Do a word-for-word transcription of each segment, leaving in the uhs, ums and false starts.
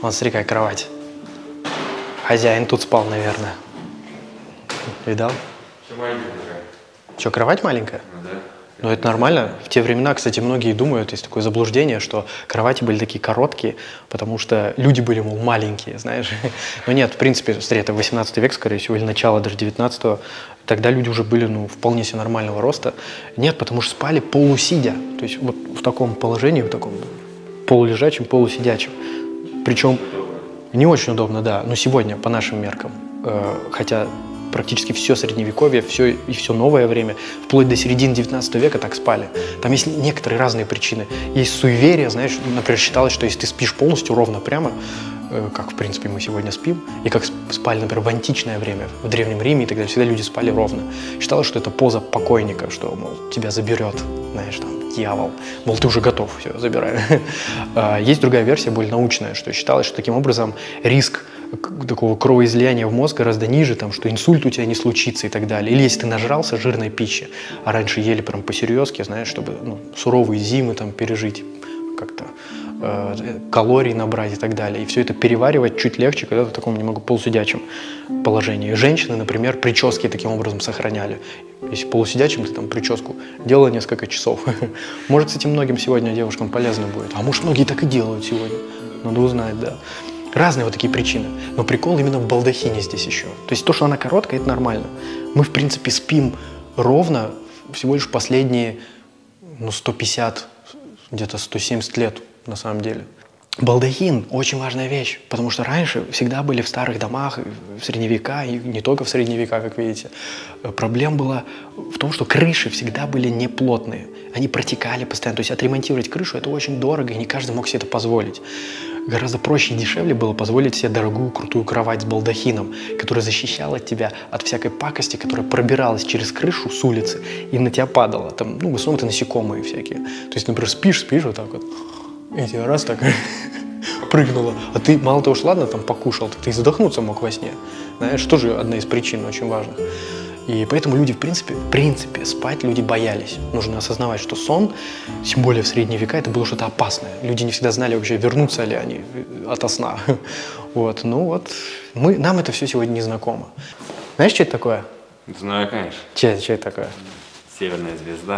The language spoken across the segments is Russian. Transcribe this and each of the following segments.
Вон, смотри, какая кровать. Хозяин тут спал, наверное. Видал? Что маленькая такая? Что, кровать маленькая? Ну да. Ну, это нормально. В те времена, кстати, многие думают, есть такое заблуждение, что кровати были такие короткие, потому что люди были, мол, маленькие, знаешь. Но нет, в принципе, смотри, это восемнадцатый век, скорее всего, или начало даже девятнадцатого. Тогда люди уже были, ну, вполне себе нормального роста. Нет, потому что спали полусидя. То есть вот в таком положении, в таком полулежачем, полусидячем. Причем не очень удобно, да. Но сегодня, по нашим меркам, э, хотя практически все средневековье, все и все новое время, вплоть до середины девятнадцатого века так спали. Там есть некоторые разные причины. Есть суеверие, знаешь, например, считалось, что если ты спишь полностью ровно прямо, э, как, в принципе, мы сегодня спим, и как спали, например, в античное время, в Древнем Риме и так далее, всегда люди спали ровно. Считалось, что это поза покойника, что, мол, тебя заберет, знаешь, там, дьявол. Мол, ты уже готов, все, забирай. Есть другая версия, более научная, что считалось, что таким образом риск такого кровоизлияния в мозг гораздо ниже, там, что инсульт у тебя не случится и так далее. Или если ты нажрался жирной пищи, а раньше ели прям по-серьезки, знаешь, чтобы ну, суровые зимы там пережить, как-то э, калорий набрать и так далее. И все это переваривать чуть легче, когда ты в таком немного полусидячем положении. Женщины, например, прически таким образом сохраняли. Если полусидячим, ты там прическу делала несколько часов. Может, кстати, многим сегодня девушкам полезно будет. А может, многие так и делают сегодня. Надо узнать, да. Разные вот такие причины. Но прикол именно в балдахине здесь еще. То есть то, что она короткая, это нормально. Мы, в принципе, спим ровно всего лишь последние ну, сто пятьдесят, где-то сто семьдесят лет на самом деле. Балдахин – очень важная вещь, потому что раньше всегда были в старых домах, в средние века, и не только в средние века, как видите. Проблема была в том, что крыши всегда были неплотные. Они протекали постоянно. То есть отремонтировать крышу – это очень дорого, и не каждый мог себе это позволить. Гораздо проще и дешевле было позволить себе дорогую крутую кровать с балдахином, которая защищала тебя от всякой пакости, которая пробиралась через крышу с улицы и на тебя падала. Там, ну, в основном это насекомые всякие. То есть, например, спишь, спишь вот так вот, и тебе раз так прыгнула. А ты, мало того, что ладно, там покушал, ты и задохнуться мог во сне. Знаешь, тоже одна из причин очень важных. И поэтому люди, в принципе, в принципе, спать люди боялись. Нужно осознавать, что сон, тем более в средние века, это было что-то опасное. Люди не всегда знали вообще, вернутся ли они ото сна. Вот, ну вот, мы, нам это все сегодня не знакомо. Знаешь, что это такое? Знаю, конечно. Что это, что это такое? Северная звезда.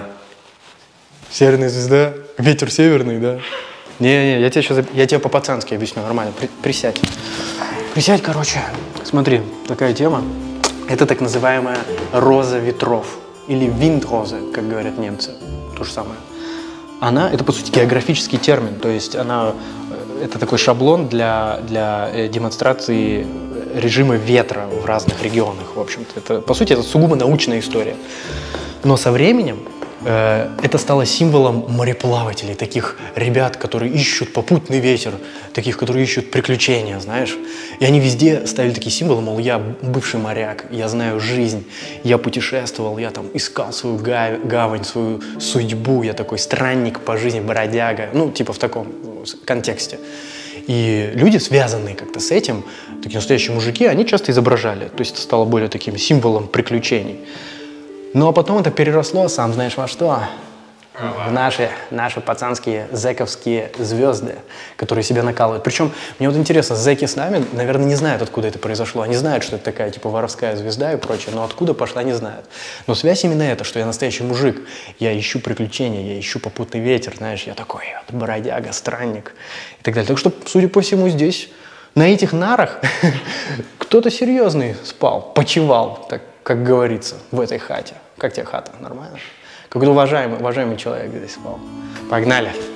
Северная звезда? Ветер северный, да? Не-не, я тебе сейчас, я тебе по-пацански объясню, нормально, При, присядь. Присядь, короче, смотри, такая тема. Это так называемая роза ветров, или виндроза, как говорят немцы, то же самое. Она, это по сути географический термин, то есть она, это такой шаблон для, для демонстрации режима ветра в разных регионах, в общем-то. Это, по сути, это сугубо научная история. Но со временем э, это стало символом мореплавателей, таких ребят, которые ищут попутный ветер, таких, которые ищут приключения, знаешь. И они везде ставили такие символы, мол, я бывший моряк, я знаю жизнь, я путешествовал, я там искал свою гавань, свою судьбу, я такой странник по жизни, бродяга, ну, типа в таком контексте. И люди, связанные как-то с этим, такие настоящие мужики, они часто изображали, то есть это стало более таким символом приключений. Ну, а потом это переросло, сам знаешь во что, в наши, наши пацанские зэковские звезды, которые себя накалывают. Причем, мне вот интересно, зэки с нами, наверное, не знают, откуда это произошло. Они знают, что это такая, типа, воровская звезда и прочее, но откуда пошла, не знают. Но связь именно эта, что я настоящий мужик, я ищу приключения, я ищу попутный ветер, знаешь, я такой вот бродяга, странник и так далее. Так что, судя по всему, здесь, на этих нарах, кто-то серьезный спал, почивал, так, как говорится, в этой хате. Как тебе хата? Нормально? Какой-то уважаемый, уважаемый человек здесь спал. Погнали!